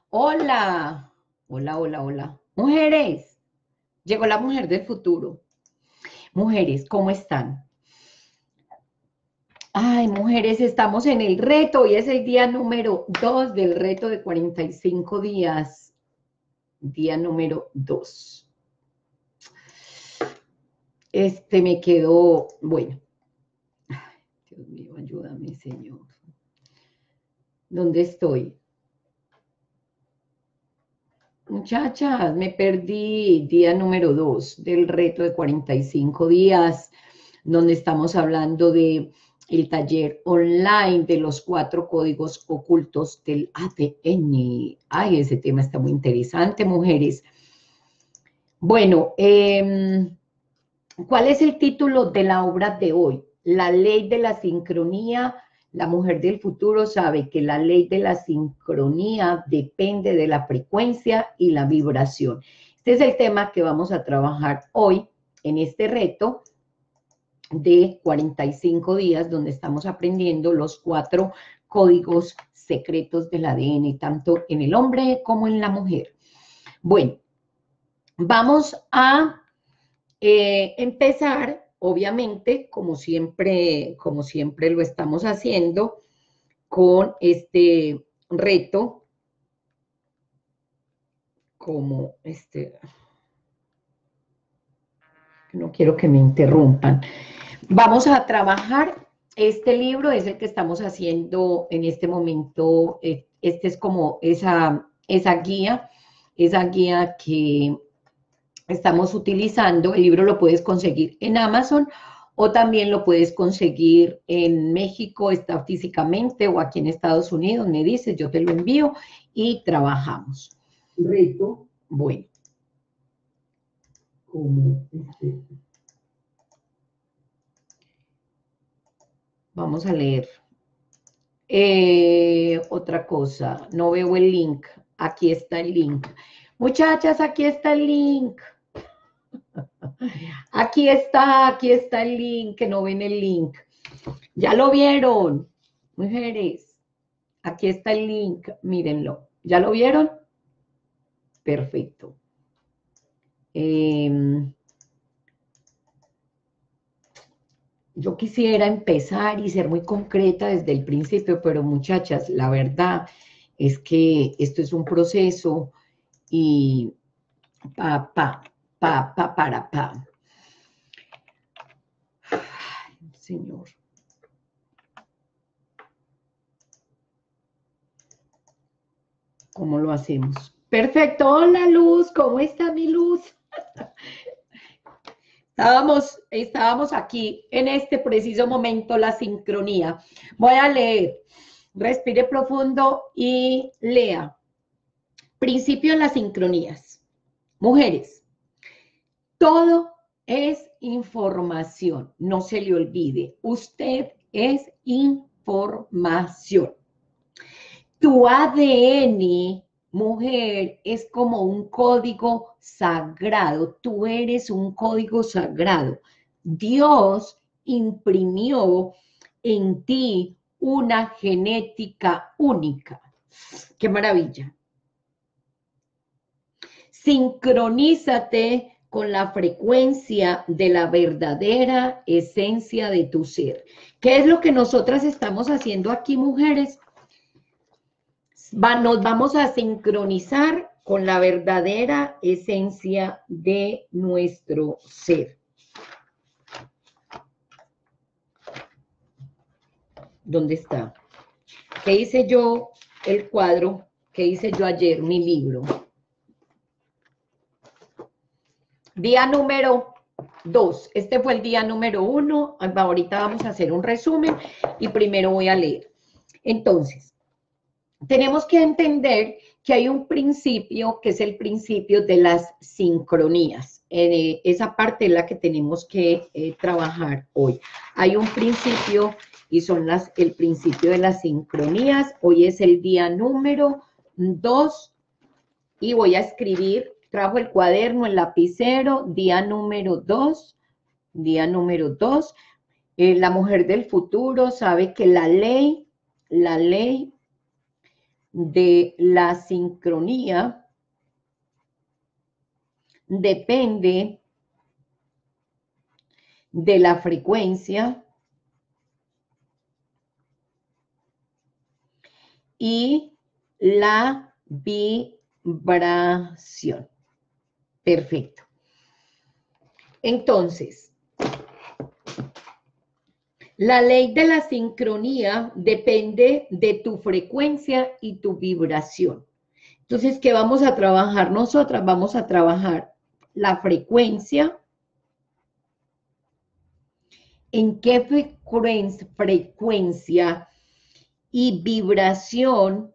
Hola, hola, hola, hola. Mujeres, llegó la mujer del futuro. Mujeres, ¿cómo están? Ay, mujeres, estamos en el reto. Hoy es el día número 2 del reto de 45 días. Día número 2. Me quedó, bueno, Dios mío, ayúdame, Señor. ¿Dónde estoy? Muchachas, me perdí día número 2 del reto de 45 días, donde estamos hablando de el taller online de los 4 códigos ocultos del ADN. Ay, ese tema está muy interesante, mujeres. Bueno, ¿cuál es el título de la obra de hoy? La ley de la sincronía. La mujer del futuro sabe que la ley de la sincronía depende de la frecuencia y la vibración. Este es el tema que vamos a trabajar hoy en este reto de 45 días, donde estamos aprendiendo los 4 códigos secretos del ADN, tanto en el hombre como en la mujer. Bueno, vamos a empezar, obviamente, como siempre lo estamos haciendo, con este reto, no quiero que me interrumpan. Vamos a trabajar, este libro es el que estamos haciendo en este momento, este es como esa guía que estamos utilizando. El libro lo puedes conseguir en Amazon o también lo puedes conseguir en México, está físicamente, o aquí en Estados Unidos, me dices, yo te lo envío y trabajamos. Reto, bueno, como vamos a leer. Otra cosa, no veo el link, aquí está el link. Muchachas, aquí está el link. Aquí está el link, que no ven el link. ¿Ya lo vieron? Mujeres, aquí está el link, mírenlo. ¿Ya lo vieron? Perfecto. Yo quisiera empezar y ser muy concreta desde el principio, pero muchachas, la verdad es que esto es un proceso y para. Ay, Señor. ¿Cómo lo hacemos? Perfecto. Hola, Luz. ¿Cómo está mi Luz? Estábamos aquí en este preciso momento, la sincronía. Voy a leer. Respire profundo y lea. Principio de las sincronías. Mujeres, todo es información. No se le olvide. Usted es información. Tu ADN, mujer, es como un código sagrado. Tú eres un código sagrado. Dios imprimió en ti una genética única. ¡Qué maravilla! Sincronízate con la frecuencia de la verdadera esencia de tu ser. ¿Qué es lo que nosotras estamos haciendo aquí, mujeres? Nos vamos a sincronizar con la verdadera esencia de nuestro ser. ¿Dónde está? ¿Qué hice yo? El cuadro que hice yo ayer, mi libro. Día número 2. Este fue el día número 1. Ahorita vamos a hacer un resumen y primero voy a leer. Entonces, tenemos que entender que hay un principio que es el principio de las sincronías. Esa parte es la que tenemos que trabajar hoy. Hay un principio y son el principio de las sincronías. Hoy es el día número 2 y voy a escribir, trajo el cuaderno, el lapicero, día número 2, día número 2. La mujer del futuro sabe que la ley de la sincronía depende de la frecuencia y la vibración. Perfecto. Entonces, la ley de la sincronía depende de tu frecuencia y tu vibración. Entonces, ¿qué vamos a trabajar nosotras? Vamos a trabajar la frecuencia. ¿En qué frecuencia y vibración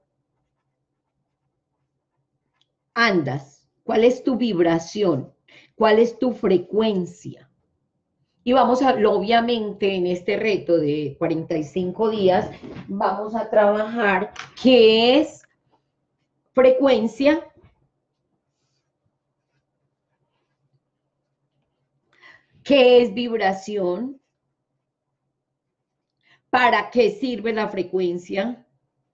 andas? ¿Cuál es tu vibración? ¿Cuál es tu frecuencia? Y vamos a, obviamente, en este reto de 45 días, vamos a trabajar qué es frecuencia, qué es vibración, para qué sirve la frecuencia,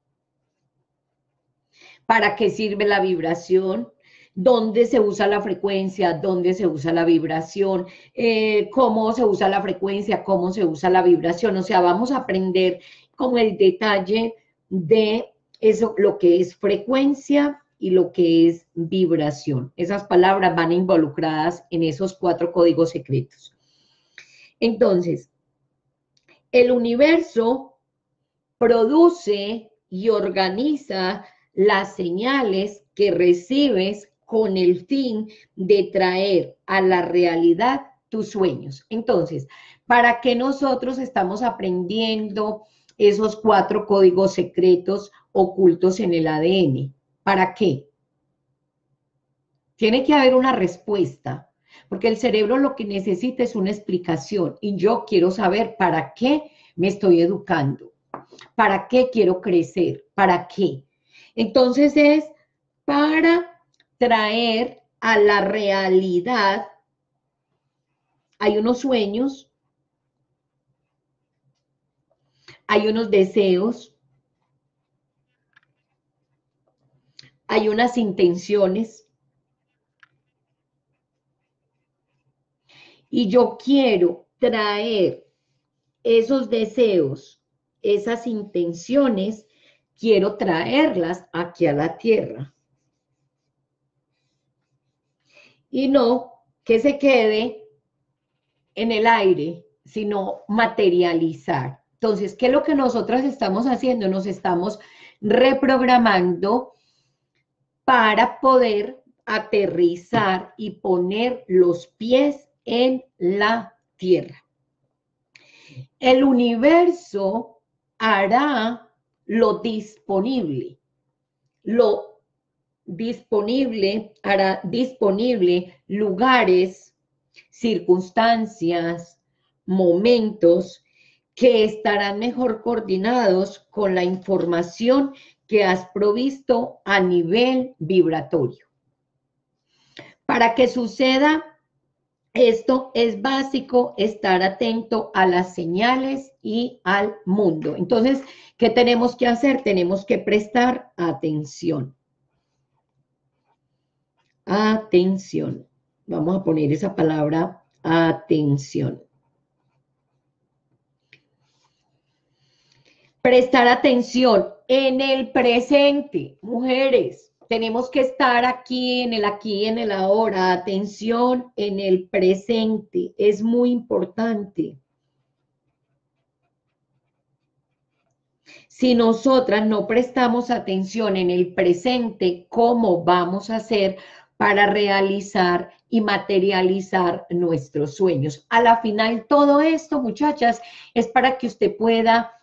para qué sirve la vibración, dónde se usa la frecuencia, dónde se usa la vibración, cómo se usa la frecuencia, cómo se usa la vibración. O sea, vamos a aprender como el detalle de eso, lo que es frecuencia y lo que es vibración. Esas palabras van involucradas en esos 4 códigos secretos. Entonces, el universo produce y organiza las señales que recibes con el fin de traer a la realidad tus sueños. Entonces, ¿para qué nosotros estamos aprendiendo esos 4 códigos secretos ocultos en el ADN? ¿Para qué? Tiene que haber una respuesta, porque el cerebro lo que necesita es una explicación y yo quiero saber para qué me estoy educando, para qué quiero crecer, para qué. Entonces es para traer a la realidad. Hay unos sueños, hay unos deseos, hay unas intenciones. Y yo quiero traer esos deseos, esas intenciones, quiero traerlas aquí a la tierra. Y no que se quede en el aire, sino materializar. Entonces, ¿qué es lo que nosotras estamos haciendo? Nos estamos reprogramando para poder aterrizar y poner los pies en la tierra. El universo hará lo disponible, hará disponible lugares, circunstancias, momentos que estarán mejor coordinados con la información que has provisto a nivel vibratorio. Para que suceda esto, es básico estar atento a las señales y al mundo. Entonces, ¿qué tenemos que hacer? Tenemos que prestar atención. Atención. Vamos a poner esa palabra, atención. Prestar atención en el presente, mujeres. Tenemos que estar aquí, en el ahora. Atención en el presente. Es muy importante. Si nosotras no prestamos atención en el presente, ¿cómo vamos a hacer para realizar y materializar nuestros sueños? A la final, todo esto, muchachas, es para que usted pueda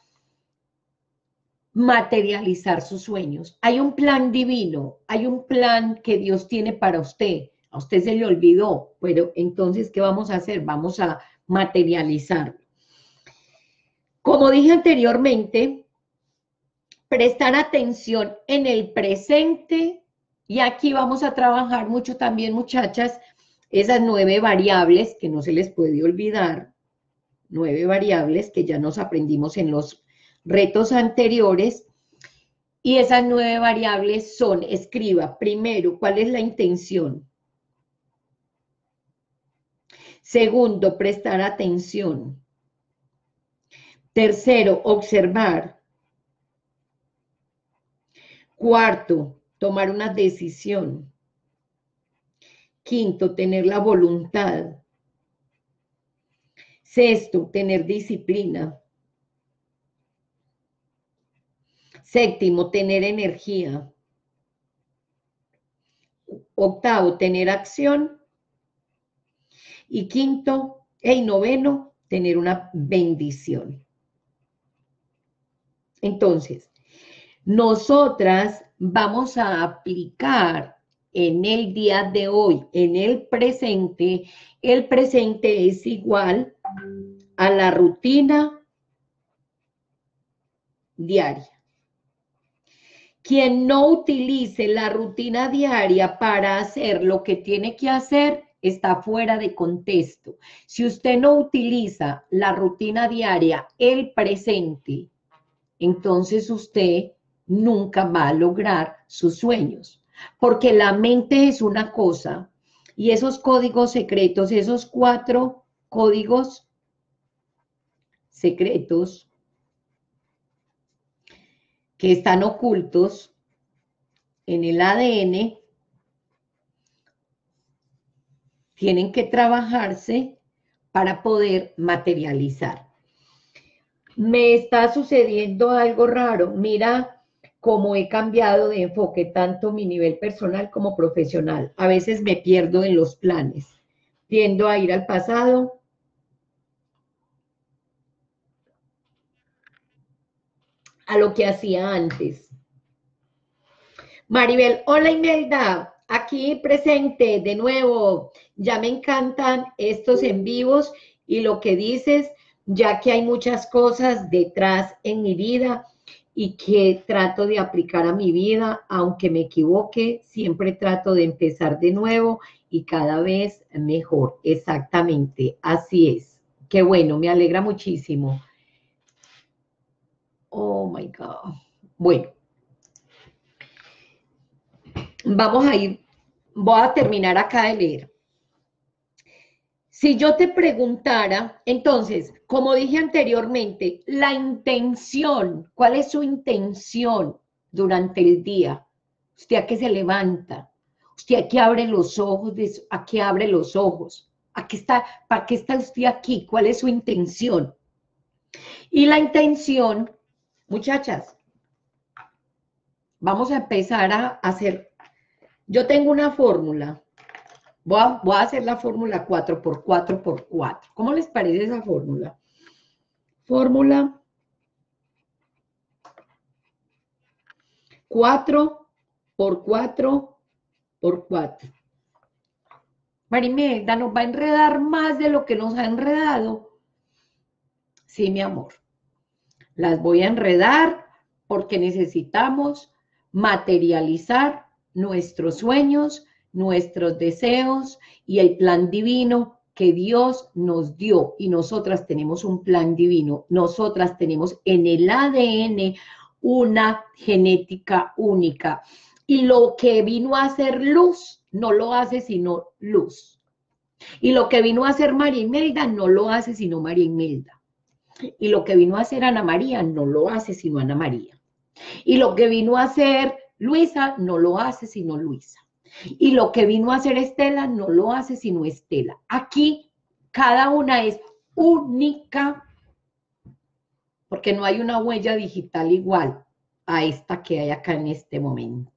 materializar sus sueños. Hay un plan divino, hay un plan que Dios tiene para usted. A usted se le olvidó, pero entonces, ¿qué vamos a hacer? Vamos a materializarlo. Como dije anteriormente, prestar atención en el presente, y aquí vamos a trabajar mucho también, muchachas, esas 9 variables que no se les puede olvidar, 9 variables que ya nos aprendimos en los retos anteriores, Y esas 9 variables son, escriba primero, ¿cuál es la intención? Segundo, prestar atención. Tercero, observar. Cuarto, tomar una decisión. Quinto, tener la voluntad. Sexto, tener disciplina. Séptimo, tener energía. Octavo, tener acción. Y quinto, noveno, tener una bendición. Entonces, nosotras vamos a aplicar en el día de hoy, en el presente es igual a la rutina diaria. Quien no utilice la rutina diaria para hacer lo que tiene que hacer, está fuera de contexto. Si usted no utiliza la rutina diaria, el presente, entonces usted nunca va a lograr sus sueños. Porque la mente es una cosa y esos códigos secretos, esos 4 códigos secretos que están ocultos en el ADN, tienen que trabajarse para poder materializar. Me está sucediendo algo raro. Mira cómo he cambiado de enfoque, tanto mi nivel personal como profesional. A veces me pierdo en los planes. Tiendo a ir al pasado. A lo que hacía antes. Maribel, hola Imelda, aquí presente de nuevo. Ya me encantan estos en vivos y lo que dices, ya que hay muchas cosas detrás en mi vida y que trato de aplicar a mi vida, aunque me equivoque, siempre trato de empezar de nuevo y cada vez mejor. Exactamente, así es. Qué bueno, me alegra muchísimo. Oh my God. Bueno. Vamos a ir, voy a terminar acá de leer. Si yo te preguntara, entonces, como dije anteriormente, la intención, ¿cuál es su intención durante el día? ¿Usted a qué se levanta? ¿Usted a qué abre los ojos? ¿A qué abre los ojos? ¿A qué está, ¿para qué está usted aquí? ¿Cuál es su intención? Y la intención, muchachas, vamos a empezar a hacer. Yo tengo una fórmula. Voy a hacer la fórmula 4x4x4. ¿Cómo les parece esa fórmula? Fórmula 4x4x4. Marimelda, ¿nos va a enredar más de lo que nos ha enredado? Sí, mi amor. Las voy a enredar porque necesitamos materializar nuestros sueños, nuestros deseos y el plan divino que Dios nos dio. Y nosotras tenemos un plan divino. Nosotras tenemos en el ADN una genética única. Y lo que vino a hacer luz, no lo hace sino luz. Y lo que vino a hacer María Imelda, no lo hace sino María Imelda. Y lo que vino a hacer Ana María, no lo hace sino Ana María. Y lo que vino a hacer Luisa, no lo hace sino Luisa. Y lo que vino a hacer Estela, no lo hace sino Estela. Aquí, cada una es única, porque no hay una huella digital igual a esta que hay acá en este momento.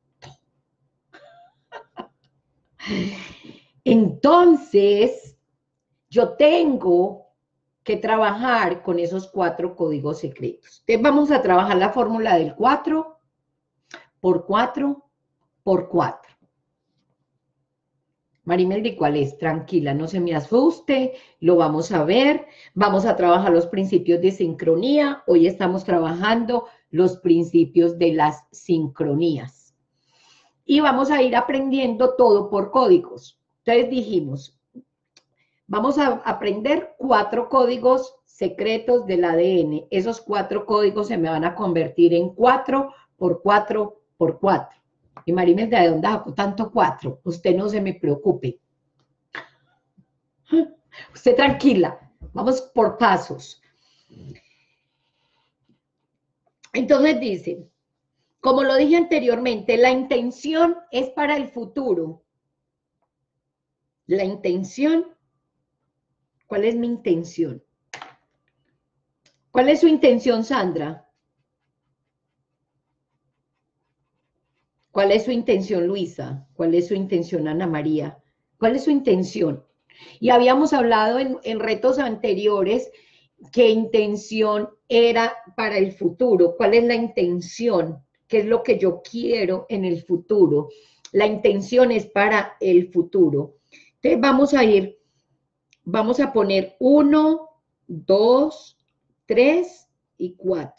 Entonces, yo tengo que trabajar con esos 4 códigos secretos. Entonces, vamos a trabajar la fórmula del 4x4x4. Marimeldi, ¿cuál es? Tranquila, no se me asuste, lo vamos a ver. Vamos a trabajar los principios de sincronía. Hoy estamos trabajando los principios de las sincronías. Y vamos a ir aprendiendo todo por códigos. Entonces dijimos, vamos a aprender 4 códigos secretos del ADN. Esos 4 códigos se me van a convertir en 4 por 4 por 4. Y Marimes, ¿de dónde sacó tanto 4? Usted no se me preocupe. Usted tranquila, vamos por pasos. Entonces dice, como lo dije anteriormente, la intención es para el futuro. La intención, ¿cuál es mi intención? ¿Cuál es su intención, Sandra? ¿Cuál es su intención, Luisa? ¿Cuál es su intención, Ana María? ¿Cuál es su intención? Y habíamos hablado en retos anteriores que intención era para el futuro. ¿Cuál es la intención? ¿Qué es lo que yo quiero en el futuro? La intención es para el futuro. Entonces vamos a poner 1, 2, 3 y 4.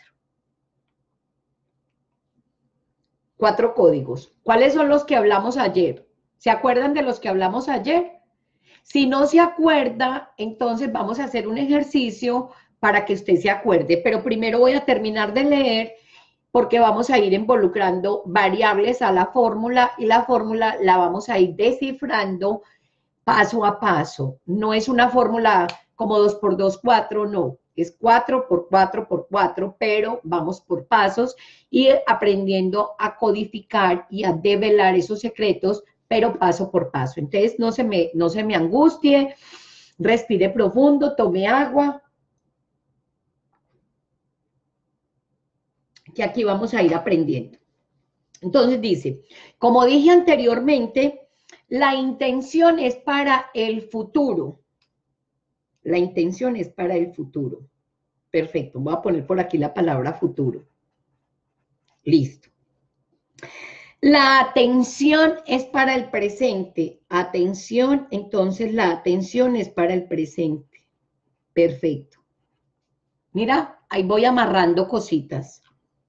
4 códigos. ¿Cuáles son los que hablamos ayer? ¿Se acuerdan de los que hablamos ayer? Si no se acuerda, entonces vamos a hacer un ejercicio para que usted se acuerde, pero primero voy a terminar de leer porque vamos a ir involucrando variables a la fórmula y la fórmula la vamos a ir descifrando paso a paso. No es una fórmula como 2 por 2, 4, no. Es 4 por 4 por 4, pero vamos por pasos y aprendiendo a codificar y a develar esos secretos, pero paso por paso. Entonces, no se me angustie, respire profundo, tome agua, que aquí vamos a ir aprendiendo. Entonces dice, como dije anteriormente, la intención es para el futuro. La intención es para el futuro. Perfecto, voy a poner por aquí la palabra futuro. Listo. La atención es para el presente. Atención, entonces la atención es para el presente. Perfecto. Mira, ahí voy amarrando cositas.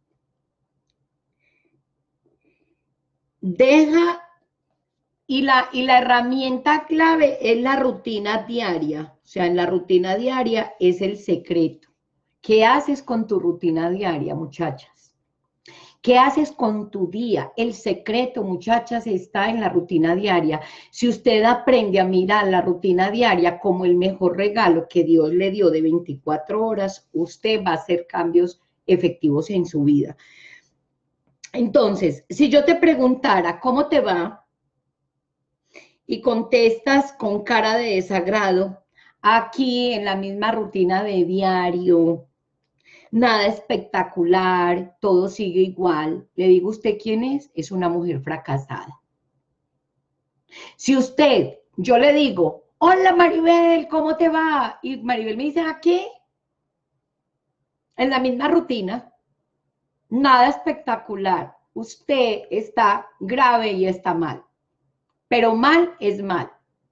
Deja, y la herramienta clave es la rutina diaria. O sea, en la rutina diaria es el secreto. ¿Qué haces con tu rutina diaria, muchachas? ¿Qué haces con tu día? El secreto, muchachas, está en la rutina diaria. Si usted aprende a mirar la rutina diaria como el mejor regalo que Dios le dio de 24 horas, usted va a hacer cambios efectivos en su vida. Entonces, si yo te preguntara cómo te va y contestas con cara de desagrado, aquí en la misma rutina de diario, nada espectacular, todo sigue igual. ¿Le digo usted quién es? Es una mujer fracasada. Si usted, yo le digo, hola Maribel, ¿cómo te va? Y Maribel me dice, ¿a qué? En la misma rutina, nada espectacular. Usted está grave y está mal. Pero mal es mal.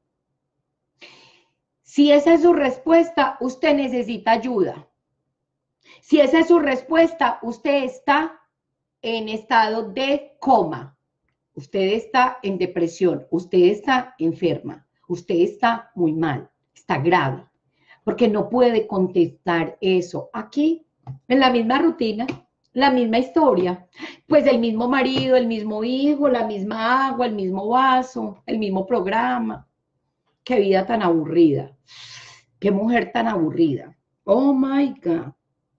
Si esa es su respuesta, usted necesita ayuda. Si esa es su respuesta, usted está en estado de coma. Usted está en depresión, usted está enferma, usted está muy mal, está grave, porque no puede contestar eso. Aquí, en la misma rutina, la misma historia, pues el mismo marido, el mismo hijo, la misma agua, el mismo vaso, el mismo programa. Qué vida tan aburrida, qué mujer tan aburrida. Oh my God.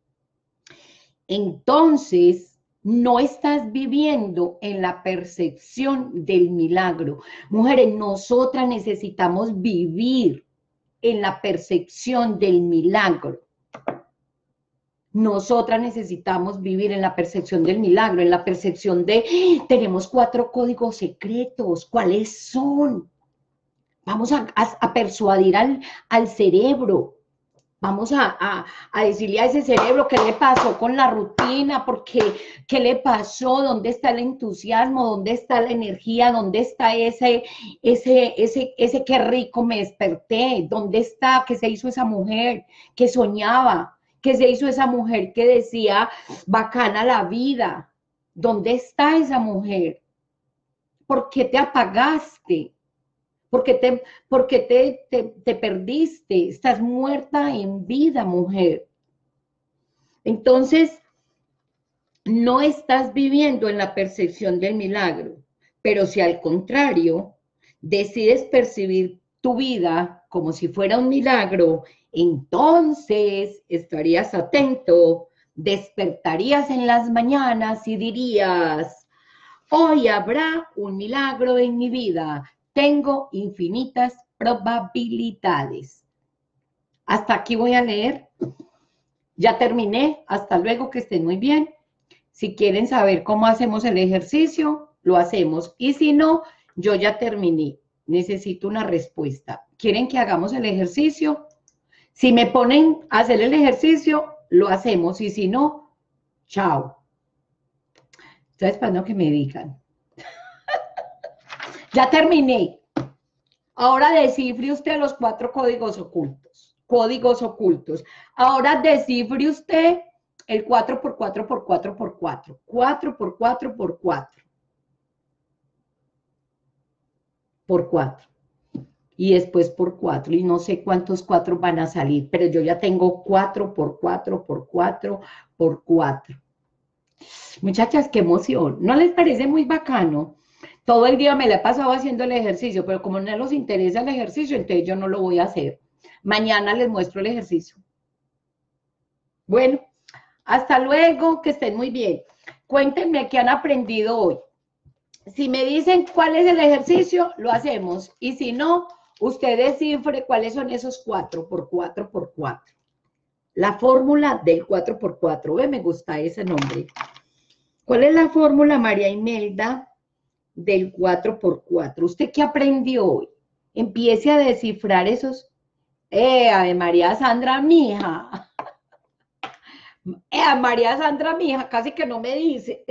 Entonces, no estás viviendo en la percepción del milagro. Mujeres, nosotras necesitamos vivir en la percepción del milagro. Nosotras necesitamos vivir en la percepción del milagro, en la percepción de, tenemos 4 códigos secretos, ¿cuáles son? Vamos a persuadir al cerebro. Vamos a decirle a ese cerebro qué le pasó con la rutina, qué le pasó, dónde está el entusiasmo, dónde está la energía, dónde está ese qué rico me desperté, dónde está, qué se hizo esa mujer que soñaba, qué se hizo esa mujer que decía bacana la vida, dónde está esa mujer, ¿por qué te apagaste? ¿Por qué te perdiste? Estás muerta en vida, mujer. Entonces, no estás viviendo en la percepción del milagro, pero si al contrario decides percibir tu vida como si fuera un milagro, entonces estarías atento, despertarías en las mañanas y dirías, hoy habrá un milagro en mi vida, tengo infinitas probabilidades. Hasta aquí voy a leer, ya terminé, hasta luego, que estén muy bien. Si quieren saber cómo hacemos el ejercicio, lo hacemos. Y si no, yo ya terminé. Necesito una respuesta. ¿Quieren que hagamos el ejercicio? Si me ponen a hacer el ejercicio, lo hacemos. Y si no, chao. Estoy esperando que me digan. Ya terminé. Ahora descifre usted los 4 códigos ocultos. Códigos ocultos. Ahora descifre usted el 4 por 4 por 4 por 4. 4 por 4 por 4. Por 4. Y después por 4. Y no sé cuántos 4 van a salir, pero yo ya tengo 4 por 4 por 4 por 4. Muchachas, qué emoción. ¿No les parece muy bacano? Todo el día me la he pasado haciendo el ejercicio, pero como no les interesa el ejercicio, entonces yo no lo voy a hacer. Mañana les muestro el ejercicio. Bueno, hasta luego, que estén muy bien. Cuéntenme qué han aprendido hoy. Si me dicen cuál es el ejercicio, lo hacemos. Y si no, ustedes descifren cuáles son esos 4 por 4 por 4. La fórmula del 4 por 4. Me gusta ese nombre. ¿Cuál es la fórmula, María Imelda, del 4 por 4? ¿Usted qué aprendió hoy? Empiece a descifrar esos. Ave María Sandra, mija. María Sandra, mija, casi que no me dice.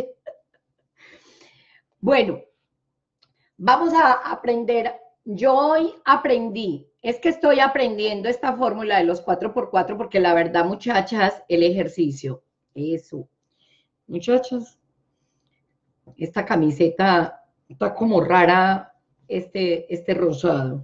Bueno, vamos a aprender. Yo hoy aprendí, es que estoy aprendiendo esta fórmula de los 4 por 4 porque la verdad, muchachas, el ejercicio, eso. Muchachos, esta camiseta está como rara, este rosado.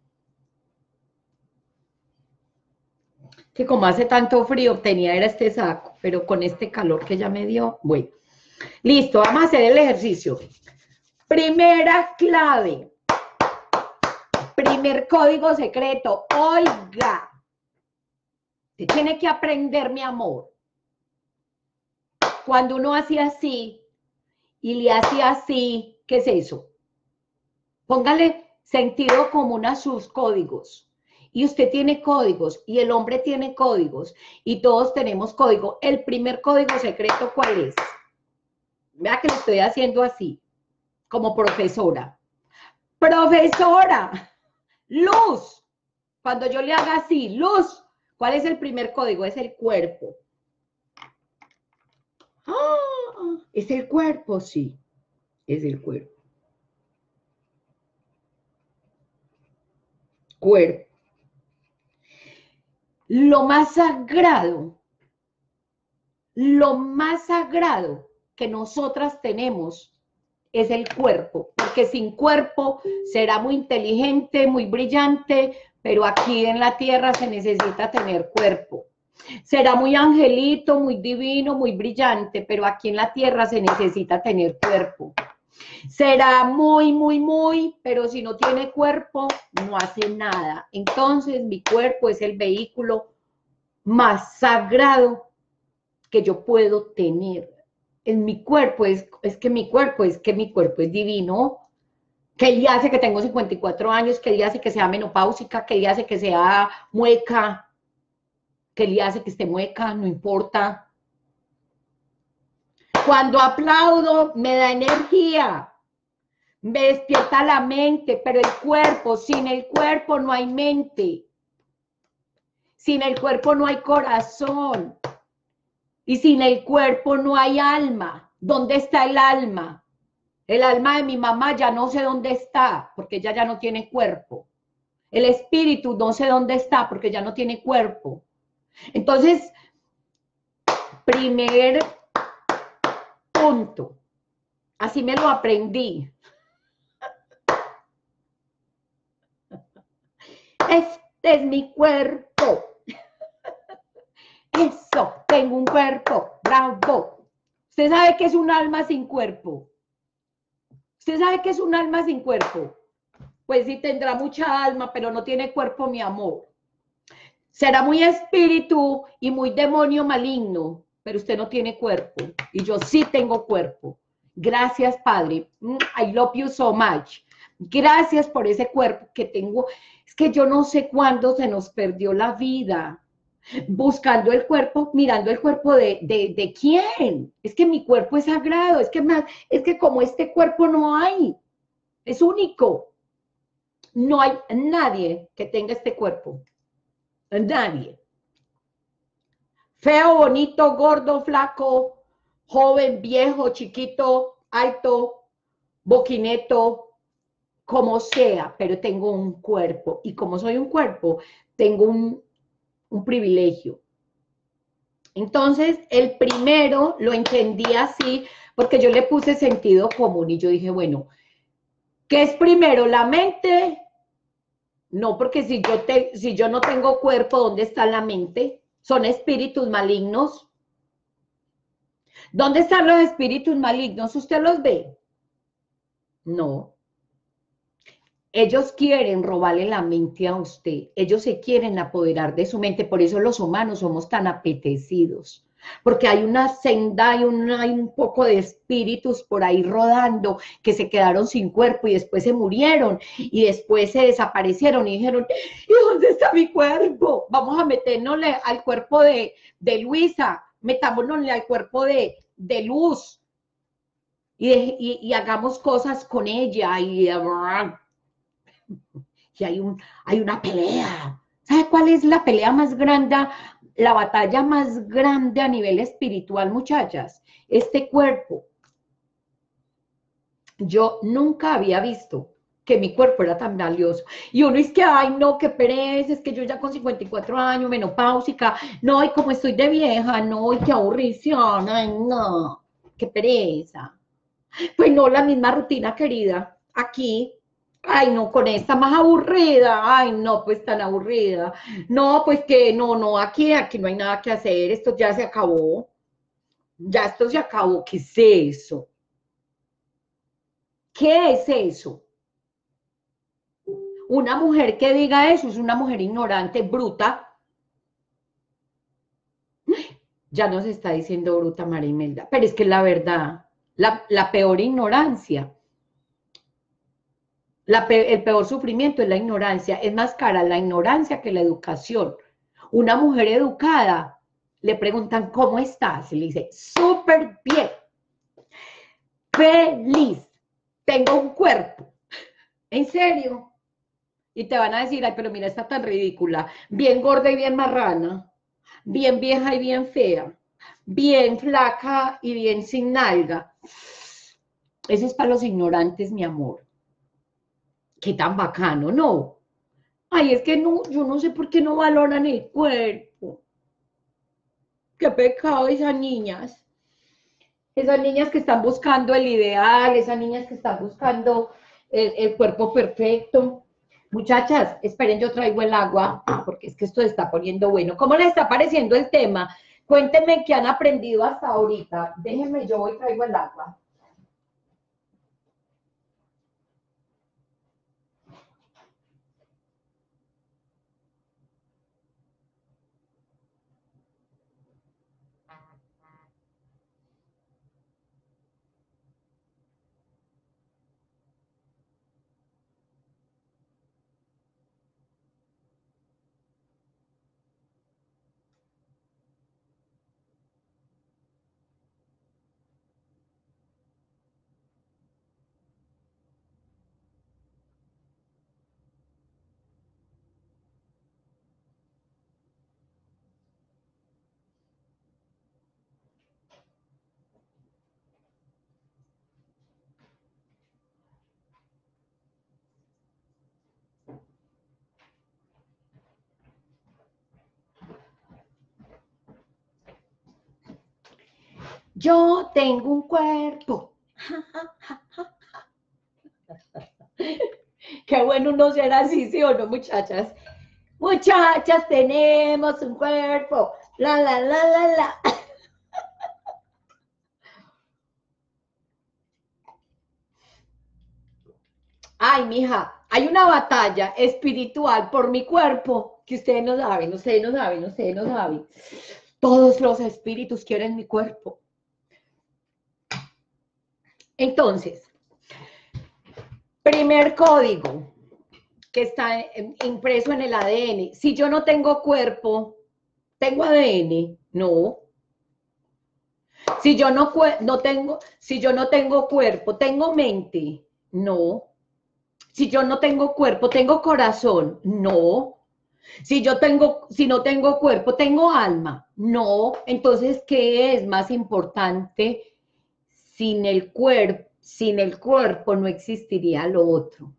Que como hace tanto frío, tenía era este saco, pero con este calor que ya me dio, bueno. Listo, vamos a hacer el ejercicio. Primera clave. Primer código secreto. Oiga, usted tiene que aprender, mi amor. Cuando uno hacía así y le hacía así, ¿qué es eso? Póngale sentido común a sus códigos. Y usted tiene códigos, y el hombre tiene códigos, y todos tenemos código. El primer código secreto, ¿cuál es? Vea que lo estoy haciendo así, como profesora. Profesora, luz. Cuando yo le haga así, luz, ¿cuál es el primer código? Es el cuerpo. Ah, ¿es el cuerpo? Sí, es el cuerpo. Cuerpo. Lo más sagrado que nosotras tenemos es el cuerpo, porque sin cuerpo será muy inteligente, muy brillante, pero aquí en la tierra se necesita tener cuerpo. Será muy angelito, muy divino, muy brillante, pero aquí en la tierra se necesita tener cuerpo. Será muy, pero si no tiene cuerpo, no hace nada. Entonces, mi cuerpo es el vehículo más sagrado que yo puedo tener. En mi cuerpo es que mi cuerpo es divino, que él hace que tengo 54 años, que él hace que sea menopáusica, que él hace que sea mueca, que él hace que esté mueca, no importa. Cuando aplaudo, me da energía, me despierta la mente, pero el cuerpo, sin el cuerpo no hay mente, sin el cuerpo no hay corazón, y sin el cuerpo no hay alma. ¿Dónde está el alma? El alma de mi mamá ya no sé dónde está, porque ella ya no tiene cuerpo. El espíritu no sé dónde está, porque ya no tiene cuerpo. Entonces, primer punto, así me lo aprendí. Este es mi cuerpo. Eso, tengo un cuerpo, bravo. Usted sabe que es un alma sin cuerpo. Usted sabe que es un alma sin cuerpo. Pues sí tendrá mucha alma, pero no tiene cuerpo, mi amor. Será muy espíritu y muy demonio maligno, pero usted no tiene cuerpo. Y yo sí tengo cuerpo. Gracias, Padre. I love you so much. Gracias por ese cuerpo que tengo. Es que yo no sé cuándo se nos perdió la vida. Buscando el cuerpo, mirando el cuerpo de quién. Es que mi cuerpo es sagrado. Es que como este cuerpo no hay. Es único. No hay nadie que tenga este cuerpo. Nadie. Feo, bonito, gordo, flaco, joven, viejo, chiquito, alto, boquineto, como sea, pero tengo un cuerpo. Y como soy un cuerpo, tengo un privilegio. Entonces, el primero lo entendí así, porque yo le puse sentido común y yo dije, bueno, ¿qué es primero, la mente? No, porque si yo no tengo cuerpo, ¿dónde está la mente? Son espíritus malignos. ¿Dónde están los espíritus malignos? ¿Usted los ve? No. Ellos quieren robarle la mente a usted. Ellos se quieren apoderar de su mente. Por eso los humanos somos tan apetecidos. Porque hay una senda, hay un poco de espíritus por ahí rodando que se quedaron sin cuerpo y después se murieron y después se desaparecieron y dijeron, ¿y dónde está mi cuerpo? Vamos a metérnosle al cuerpo de Luisa, metámonosle al cuerpo de Luz y hagamos cosas con ella y hay una pelea. ¿Sabe cuál es la pelea más grande? La batalla más grande a nivel espiritual, muchachas. Este cuerpo. Yo nunca había visto que mi cuerpo era tan valioso. Y uno es que, ay, no, qué pereza, es que yo ya con 54 años, menopáusica, no, y como estoy de vieja, no, y qué aburrición, ay, no, qué pereza. Pues no, la misma rutina, querida, aquí. Ay, no, con esta más aburrida. Ay, no, pues tan aburrida. No, pues que no, aquí no hay nada que hacer. Esto ya se acabó. Ya esto se acabó. ¿Qué es eso? ¿Qué es eso? Una mujer que diga eso es una mujer ignorante, bruta. Ya nos está diciendo bruta María Imelda. Pero es que la verdad, la peor ignorancia. El peor sufrimiento es la ignorancia. Es más cara la ignorancia que la educación. Una mujer educada, le preguntan, ¿cómo estás? Y le dice, súper bien, feliz, tengo un cuerpo. ¿En serio? Y te van a decir, ay, pero mira, está tan ridícula, bien gorda y bien marrana, bien vieja y bien fea, bien flaca y bien sin nalga. Eso es para los ignorantes, mi amor. Qué tan bacano, ¿no? Ay, es que no, yo no sé por qué no valoran el cuerpo. Qué pecado esas niñas. Esas niñas que están buscando el ideal, esas niñas que están buscando el cuerpo perfecto. Muchachas, esperen, yo traigo el agua, porque es que esto se está poniendo bueno. ¿Cómo les está pareciendo el tema? Cuéntenme qué han aprendido hasta ahorita. Déjenme, yo voy y traigo el agua. Yo tengo un cuerpo. Qué bueno no ser así, ¿sí o no, muchachas? Muchachas, tenemos un cuerpo. La. Ay, mija, hay una batalla espiritual por mi cuerpo que ustedes no saben, ustedes no saben, ustedes no saben. Todos los espíritus quieren mi cuerpo. Entonces, primer código que está impreso en el ADN. Si yo no tengo cuerpo, ¿tengo ADN? No. Si yo no tengo cuerpo, ¿tengo mente? No. Si yo no tengo cuerpo, ¿tengo corazón? No. Si no tengo cuerpo, ¿tengo alma? No. Entonces, ¿qué es más importante? Sin el cuerpo no existiría lo otro.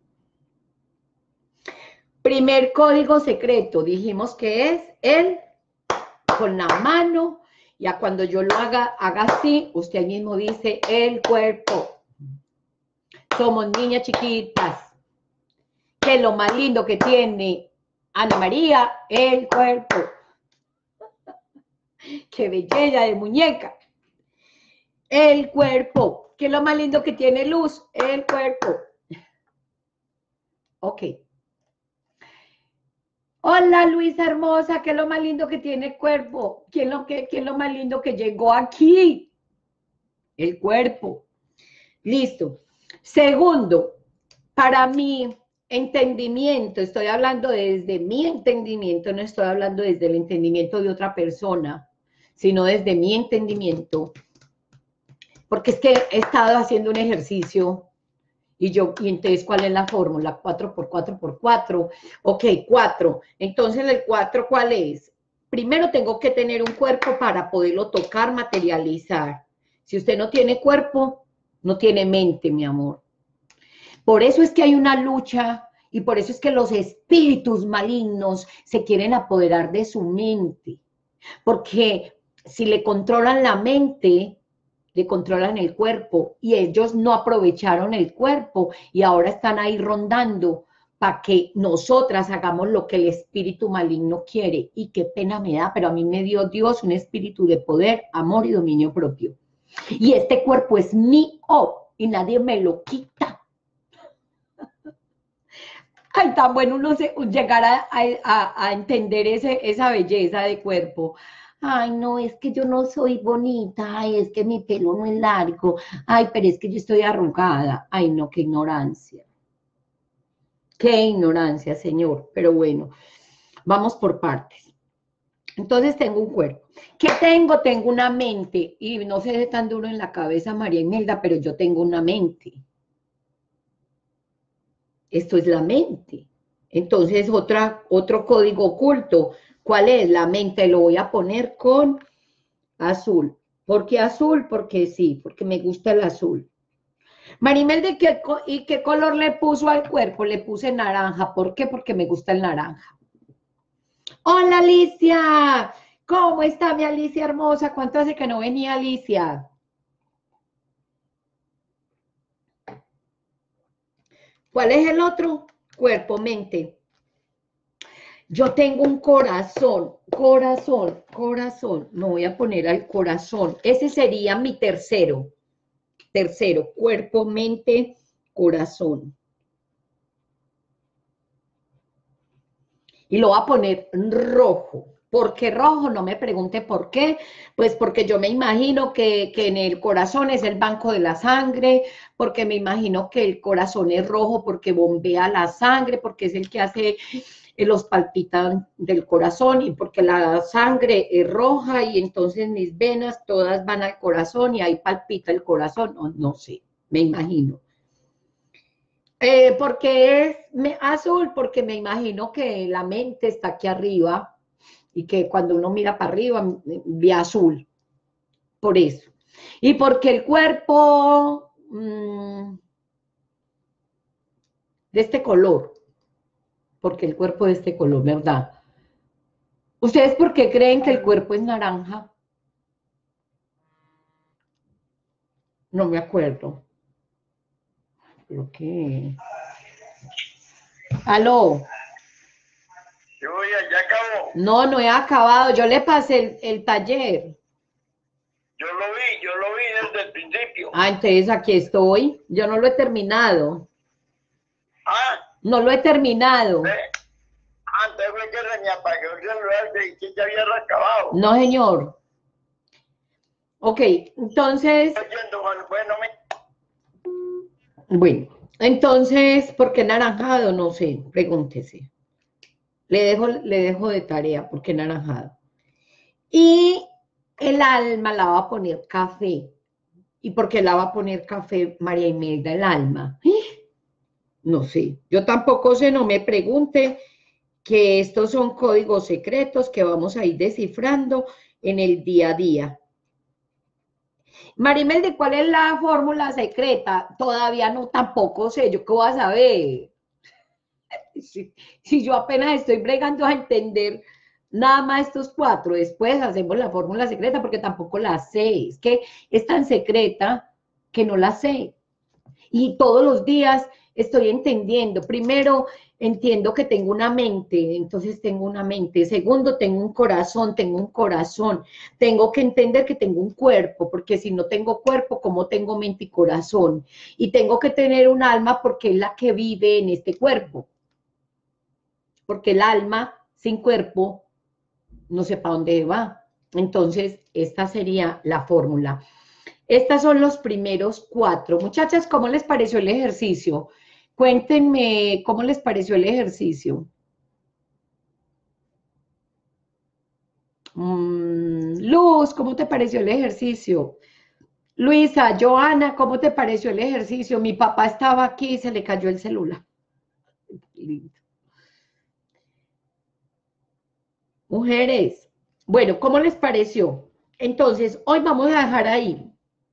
Primer código secreto, dijimos que es el con la mano, ya cuando yo lo haga así, usted mismo dice el cuerpo. Somos niñas chiquitas, que es lo más lindo que tiene Ana María, el cuerpo. Qué belleza de muñeca. El cuerpo, que es lo más lindo que tiene Luz, el cuerpo. Ok. Hola Luisa hermosa, ¿qué es lo más lindo que tiene el cuerpo? ¿Qué es lo más lindo que llegó aquí? El cuerpo. Listo. Segundo, para mi entendimiento, estoy hablando desde mi entendimiento, no estoy hablando desde el entendimiento de otra persona, sino desde mi entendimiento, porque es que he estado haciendo un ejercicio y entonces, ¿cuál es la fórmula? 4 por 4 por 4. Ok, 4. Entonces, ¿el 4 cuál es? Primero tengo que tener un cuerpo para poderlo tocar, materializar. Si usted no tiene cuerpo, no tiene mente, mi amor. Por eso es que hay una lucha y por eso es que los espíritus malignos se quieren apoderar de su mente. Porque si le controlan la mente, le controlan el cuerpo y ellos no aprovecharon el cuerpo y ahora están ahí rondando para que nosotras hagamos lo que el espíritu maligno quiere. Y qué pena me da, pero a mí me dio Dios un espíritu de poder, amor y dominio propio. Y este cuerpo es mío y nadie me lo quita. Ay, tan bueno uno llegar a entender esa belleza de cuerpo. Ay, no, es que yo no soy bonita, ay, es que mi pelo no es largo, ay, pero es que yo estoy arrugada. Ay, no, qué ignorancia. Qué ignorancia, señor. Pero bueno, vamos por partes. Entonces tengo un cuerpo. ¿Qué tengo? Tengo una mente. Y no sé si es tan duro en la cabeza, María Imelda, pero yo tengo una mente. Esto es la mente. Entonces, otro código oculto. ¿Cuál es? La mente lo voy a poner con azul. ¿Por qué azul? Porque sí, porque me gusta el azul. Marimel, ¿y qué color le puso al cuerpo? Le puse naranja. ¿Por qué? Porque me gusta el naranja. Hola, Alicia. ¿Cómo está mi Alicia hermosa? ¿Cuánto hace que no venía Alicia? ¿Cuál es el otro? Cuerpo, mente. Yo tengo un corazón, me voy a poner al corazón. Ese sería mi tercero, cuerpo, mente, corazón. Y lo voy a poner rojo. ¿Por qué rojo? No me pregunte por qué. Pues porque yo me imagino que en el corazón es el banco de la sangre, porque me imagino que el corazón es rojo porque bombea la sangre, porque es el que hace los palpitan del corazón y porque la sangre es roja y entonces mis venas todas van al corazón y ahí palpita el corazón. No sé, me imagino. Porque es azul, porque me imagino que la mente está aquí arriba y que cuando uno mira para arriba ve azul, por eso. Y porque el cuerpo de este color, porque el cuerpo de este color, ¿verdad? ¿Ustedes por qué creen que el cuerpo es naranja? No me acuerdo. ¿Pero qué? ¿Aló? Yo ya acabó. No, no he acabado. Yo le pasé el taller. Yo lo vi desde el principio. Ah, entonces aquí estoy. Yo no lo he terminado. Ah, No lo he terminado. ve. Antes fue que se me apagó el celular y que ya había acabado. No, señor. Ok, entonces, Oyendo, Juan, bueno, bueno, entonces, ¿por qué naranjado? No sé, pregúntese. Le dejo de tarea, ¿por qué naranjado? Y el alma la va a poner café. ¿Y por qué la va a poner café María Imelda el alma? No sé, yo tampoco sé, no me pregunte, que estos son códigos secretos que vamos a ir descifrando en el día a día. Marimel, ¿de cuál es la fórmula secreta? Todavía no, tampoco sé, ¿yo qué voy a saber? Si yo apenas estoy bregando a entender nada más estos cuatro, después hacemos la fórmula secreta porque tampoco la sé, es que es tan secreta que no la sé. Y todos los días estoy entendiendo. Primero, entiendo que tengo una mente, entonces tengo una mente. Segundo, tengo un corazón, tengo un corazón. Tengo que entender que tengo un cuerpo, porque si no tengo cuerpo, ¿cómo tengo mente y corazón? Y tengo que tener un alma porque es la que vive en este cuerpo. Porque el alma sin cuerpo no sé para dónde va. Entonces, esta sería la fórmula. Estos son los primeros cuatro. Muchachas, ¿cómo les pareció el ejercicio? Cuéntenme cómo les pareció el ejercicio. Luz, ¿cómo te pareció el ejercicio? Luisa, Joana, ¿cómo te pareció el ejercicio? Mi papá estaba aquí y se le cayó el celular. Lindo. Mujeres, bueno, ¿cómo les pareció? Entonces, hoy vamos a dejar ahí.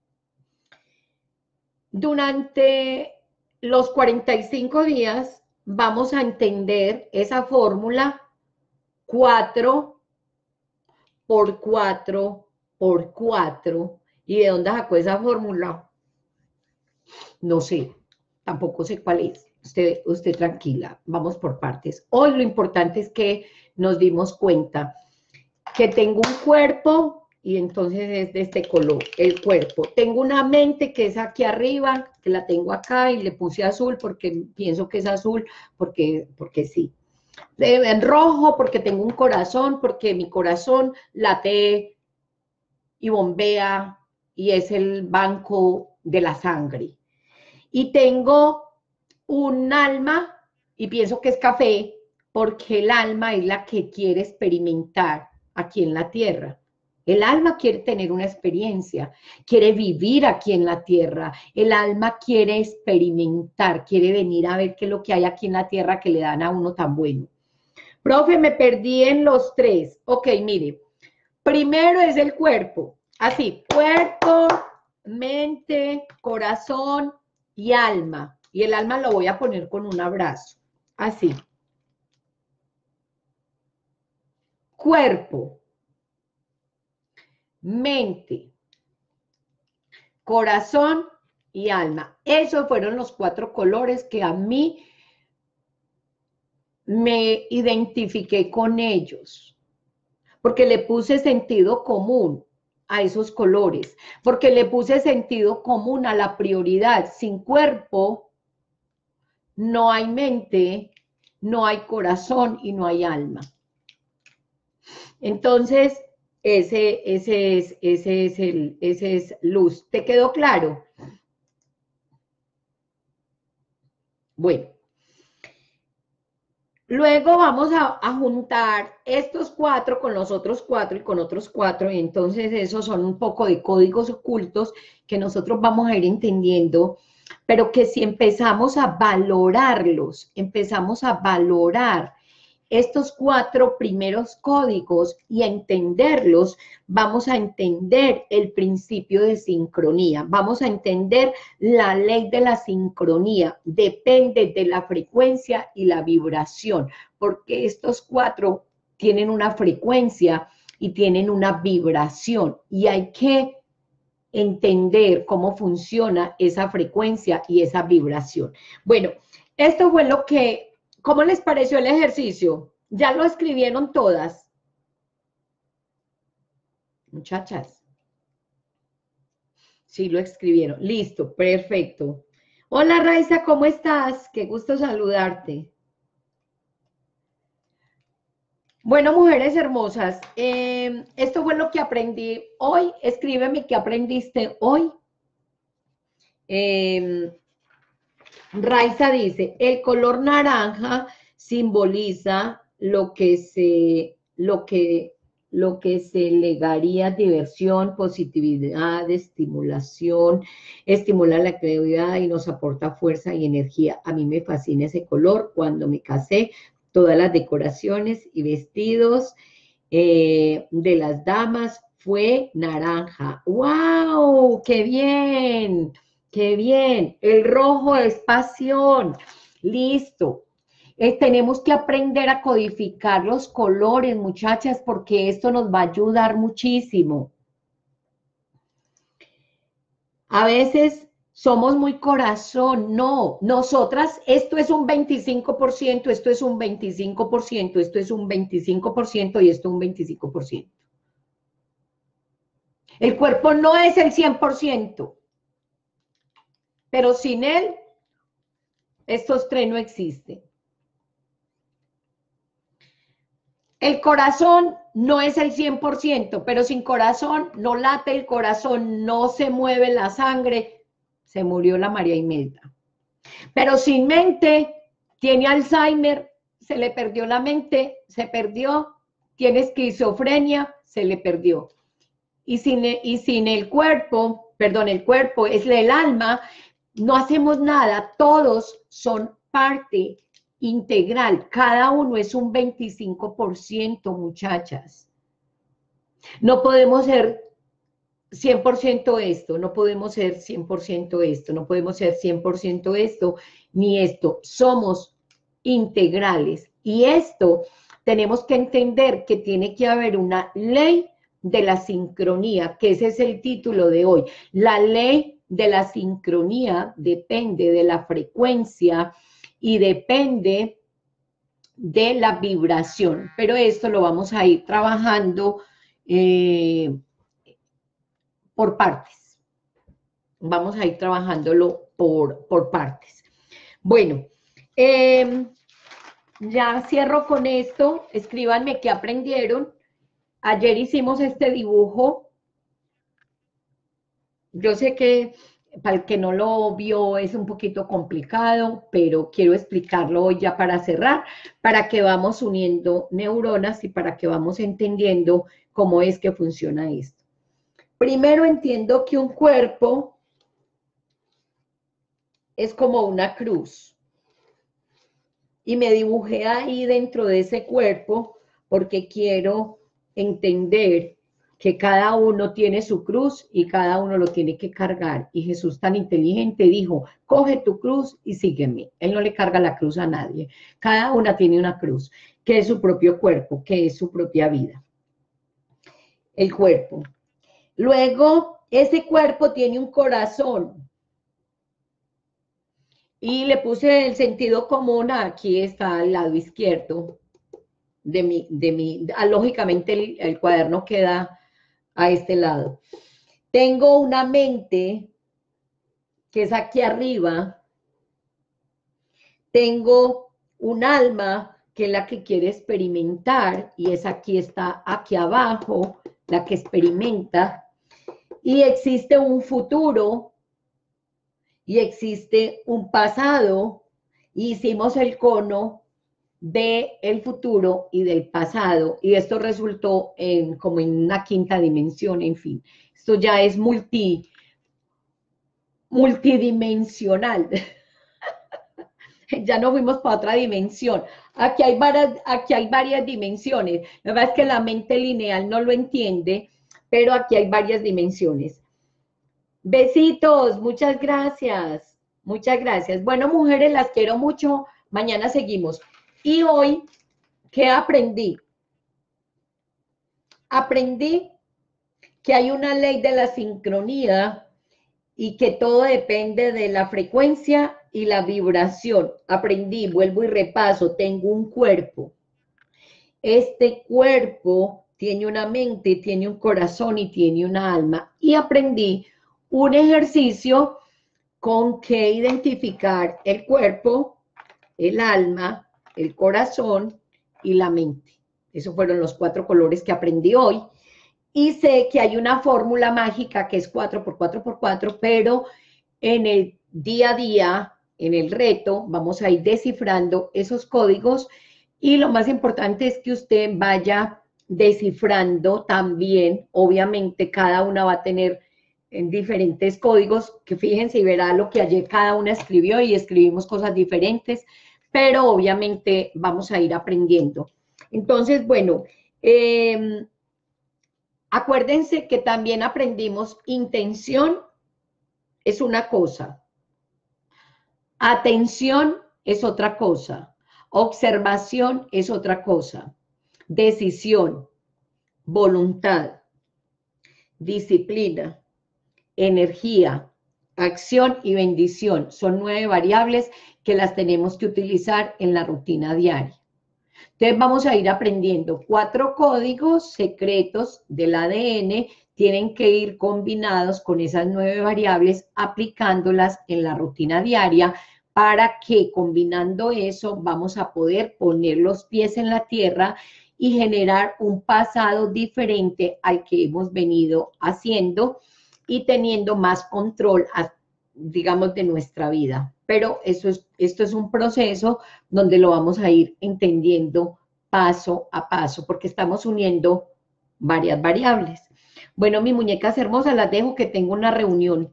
Durante los 45 días vamos a entender esa fórmula 4 por 4 por 4. ¿Y de dónde sacó esa fórmula? No sé, tampoco sé cuál es. Usted tranquila, vamos por partes. Hoy lo importante es que nos dimos cuenta que tengo un cuerpo y entonces es de este color, el cuerpo. Tengo una mente que es aquí arriba, que la tengo acá y le puse azul porque pienso que es azul, porque sí. En rojo porque tengo un corazón, porque mi corazón late y bombea y es el banco de la sangre. Y tengo un alma y pienso que es café porque el alma es la que quiere experimentar aquí en la tierra. El alma quiere tener una experiencia, quiere vivir aquí en la tierra. El alma quiere experimentar, quiere venir a ver qué es lo que hay aquí en la tierra que le dan a uno tan bueno. Profe, me perdí en los tres. Ok, mire. Primero es el cuerpo. Así, cuerpo, mente, corazón y alma. Y el alma lo voy a poner con un abrazo. Así. Cuerpo, mente, corazón y alma. Esos fueron los cuatro colores que a mí me identifiqué con ellos. Porque le puse sentido común a esos colores, porque le puse sentido común a la prioridad. Sin cuerpo no hay mente, no hay corazón y no hay alma. Entonces, ese es luz. ¿Te quedó claro? Bueno. Luego vamos a juntar estos cuatro con los otros cuatro y con otros cuatro, y entonces esos son un poco de códigos ocultos que nosotros vamos a ir entendiendo, pero que si empezamos a valorar estos cuatro primeros códigos y a entenderlos, vamos a entender el principio de sincronía, vamos a entender la ley de la sincronía, depende de la frecuencia y la vibración, porque estos cuatro tienen una frecuencia y tienen una vibración y hay que entender cómo funciona esa frecuencia y esa vibración. Bueno, esto fue lo que, ¿cómo les pareció el ejercicio? ¿Ya lo escribieron todas? Muchachas. Sí, lo escribieron. Listo, perfecto. Hola Raiza, ¿cómo estás? Qué gusto saludarte. Bueno, mujeres hermosas, esto fue lo que aprendí hoy. Escríbeme qué aprendiste hoy. Eh, Raiza dice, el color naranja simboliza lo que se legaría diversión, positividad, estimulación, estimula la creatividad y nos aporta fuerza y energía. A mí me fascina ese color. Cuando me casé, todas las decoraciones y vestidos de las damas fue naranja. ¡Wow! ¡Qué bien! ¡Qué bien! El rojo es pasión. Listo. Tenemos que aprender a codificar los colores, muchachas, porque esto nos va a ayudar muchísimo. A veces somos muy corazón, no, nosotras, esto es un 25%, esto es un 25%, esto es un 25% y esto un 25%. El cuerpo no es el 100%, pero sin él, estos tres no existen. El corazón no es el 100%, pero sin corazón no late el corazón, no se mueve la sangre, se murió la María Imelda. Pero sin mente, tiene Alzheimer, se le perdió la mente, se perdió, tiene esquizofrenia, se le perdió. Y sin el cuerpo, perdón, el cuerpo es el alma, no hacemos nada, todos son parte integral, cada uno es un 25%, muchachas. No podemos ser 100% esto, no podemos ser 100% esto, no podemos ser 100% esto, ni esto. Somos integrales. Y esto tenemos que entender que tiene que haber una ley de la sincronía, que ese es el título de hoy. La ley de la sincronía depende de la frecuencia y depende de la vibración. Pero esto lo vamos a ir trabajando por partes. Vamos a ir trabajándolo por partes. Bueno, ya cierro con esto. Escríbanme qué aprendieron. Ayer hicimos este dibujo. Yo sé que para el que no lo vio es un poquito complicado, pero quiero explicarlo hoy ya para cerrar, para que vamos uniendo neuronas y para que vamos entendiendo cómo es que funciona esto. Primero entiendo que un cuerpo es como una cruz. Y me dibujé ahí dentro de ese cuerpo porque quiero entender que cada uno tiene su cruz y cada uno lo tiene que cargar. Y Jesús tan inteligente dijo, coge tu cruz y sígueme. Él no le carga la cruz a nadie. Cada una tiene una cruz, que es su propio cuerpo, que es su propia vida. El cuerpo. Luego, ese cuerpo tiene un corazón. Y le puse el sentido común, aquí está al lado izquierdo lógicamente el cuaderno queda a este lado. Tengo una mente que es aquí arriba, tengo un alma que es la que quiere experimentar y es está aquí abajo, la que experimenta, y existe un futuro y existe un pasado, y hicimos el cono del futuro y del pasado, y esto resultó como en una quinta dimensión, en fin. Esto ya es multidimensional. Ya no fuimos para otra dimensión. Aquí hay varias dimensiones. La verdad es que la mente lineal no lo entiende, pero aquí hay varias dimensiones. Besitos, muchas gracias. Muchas gracias. Bueno, mujeres, las quiero mucho. Mañana seguimos. Y hoy, ¿qué aprendí? Aprendí que hay una ley de la sincronía y que todo depende de la frecuencia y la vibración. Aprendí, vuelvo y repaso, tengo un cuerpo. Este cuerpo tiene una mente, tiene un corazón y tiene una alma. Y aprendí un ejercicio con qué identificar el cuerpo, el alma, el corazón y la mente. Esos fueron los 4 colores que aprendí hoy. Y sé que hay una fórmula mágica que es 4 por 4 por 4, pero en el día a día, en el reto, vamos a ir descifrando esos códigos y lo más importante es que usted vaya descifrando también, obviamente cada una va a tener en diferentes códigos, que fíjense y verá lo que ayer cada una escribió y escribimos cosas diferentes, pero obviamente vamos a ir aprendiendo. Entonces, bueno, acuérdense que también aprendimos intención es una cosa, atención es otra cosa, observación es otra cosa, decisión, voluntad, disciplina, energía, acción y bendición. Son 9 variables que las tenemos que utilizar en la rutina diaria. Entonces vamos a ir aprendiendo 4 códigos secretos del ADN, tienen que ir combinados con esas 9 variables, aplicándolas en la rutina diaria, para que combinando eso vamos a poder poner los pies en la tierra y generar un pasado diferente al que hemos venido haciendo y teniendo más control, digamos, de nuestra vida. Pero esto es un proceso donde lo vamos a ir entendiendo paso a paso, porque estamos uniendo varias variables. Bueno, mis muñecas hermosas, las dejo que tengo una reunión.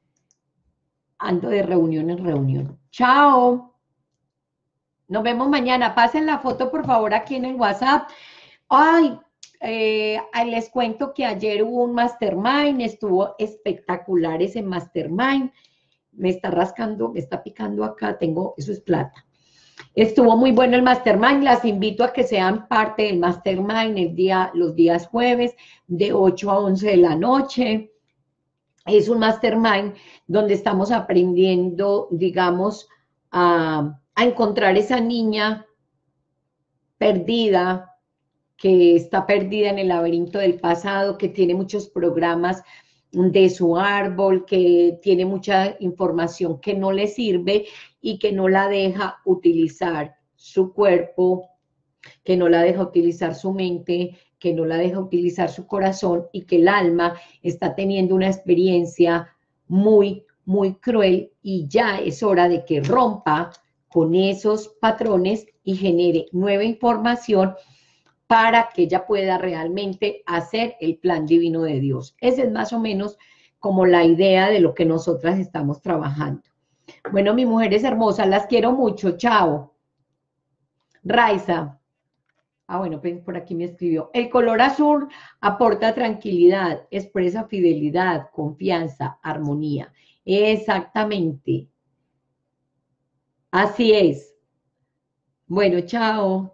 Ando de reunión en reunión. Chao. Nos vemos mañana. Pasen la foto, por favor, aquí en el WhatsApp. Ay, les cuento que ayer hubo un mastermind, estuvo espectacular ese mastermind. Me está rascando, me está picando acá, eso es plata. Estuvo muy bueno el mastermind, las invito a que sean parte del mastermind los días jueves de 8 a 11 de la noche. Es un mastermind donde estamos aprendiendo, digamos, a encontrar esa niña perdida, que está perdida en el laberinto del pasado, que tiene muchos programas de su árbol, que tiene mucha información que no le sirve y que no la deja utilizar su cuerpo, que no la deja utilizar su mente, que no la deja utilizar su corazón y que el alma está teniendo una experiencia muy, muy cruel y ya es hora de que rompa con esos patrones y genere nueva información para que ella pueda realmente hacer el plan divino de Dios. Esa es más o menos como la idea de lo que nosotras estamos trabajando. Bueno, mis mujeres hermosas, las quiero mucho. Chao. Raiza. Bueno, pues por aquí me escribió. El color azul aporta tranquilidad, expresa fidelidad, confianza, armonía. Exactamente. Así es. Bueno, chao.